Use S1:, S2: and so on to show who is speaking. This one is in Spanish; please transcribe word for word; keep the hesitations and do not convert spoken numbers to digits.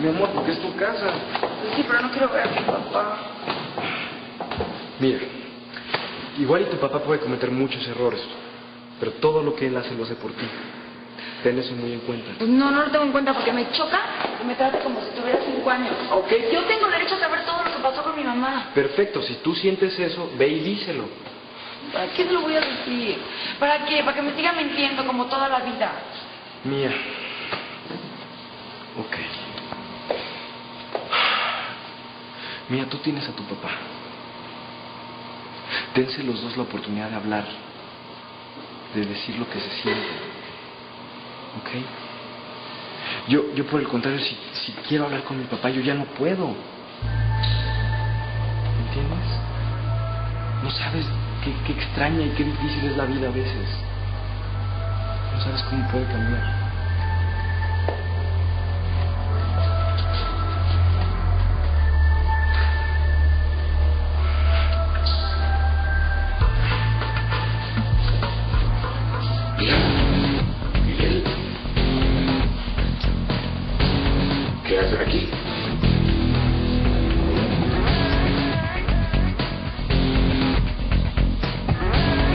S1: Mi amor, porque es tu casa.
S2: Sí, pero no quiero ver a mi papá.
S1: Mira, igual y tu papá puede cometer muchos errores, pero todo lo que él hace lo hace por ti. Ten eso muy en cuenta.
S2: Pues no, no lo tengo en cuenta porque me choca y me trata como si tuviera cinco años.
S1: Ok.
S2: Yo tengo derecho a saber todo lo que pasó con mi mamá.
S1: Perfecto, si tú sientes eso, ve y díselo.
S2: ¿Para qué se lo voy a decir? ¿Para qué? Para que me siga mintiendo como toda la vida.
S1: Mía. Ok. Mía, tú tienes a tu papá. Dense los dos la oportunidad de hablar, de decir lo que se siente. ¿Ok? Yo, yo por el contrario, si, si quiero hablar con mi papá, yo ya no puedo. ¿Me entiendes? No sabes qué, qué extraña y qué difícil es la vida a veces. No sabes cómo puede cambiar.